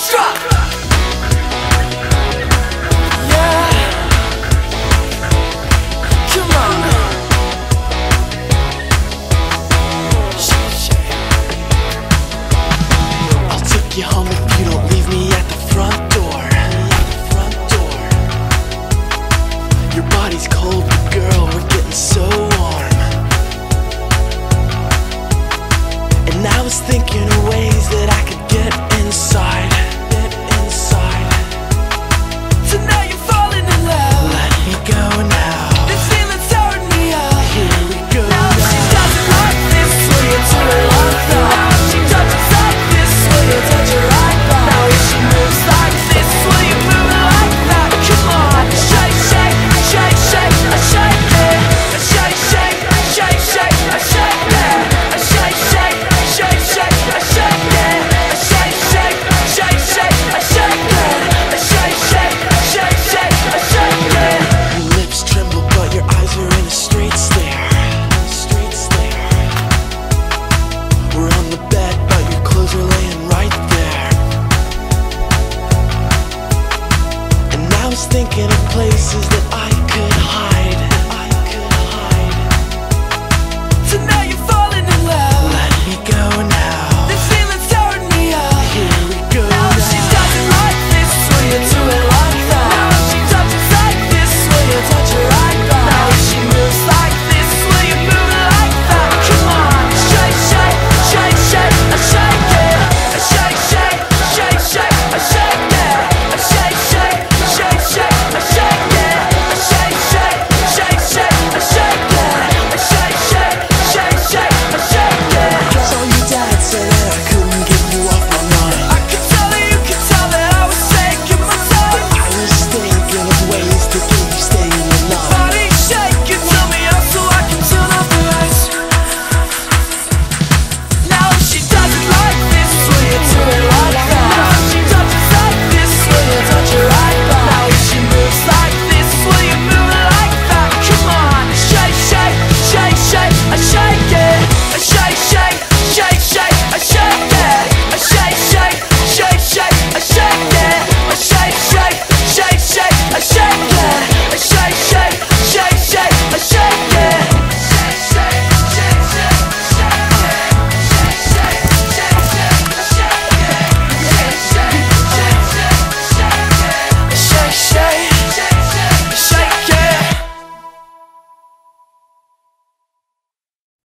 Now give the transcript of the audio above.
drop. Yeah. Come on. I'll take you home if you don't leave me at the front door. Your body's cold, but girl, we're getting so warm. And I was thinking of ways that I could get inside.